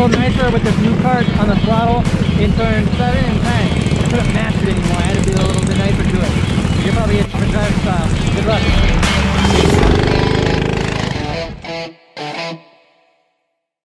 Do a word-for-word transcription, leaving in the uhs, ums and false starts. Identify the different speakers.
Speaker 1: little nicer with this new kart on the throttle in turn seven and ten. I couldn't match it anymore. I had to be a little bit nicer to it. You're probably itching for driver style. Good luck.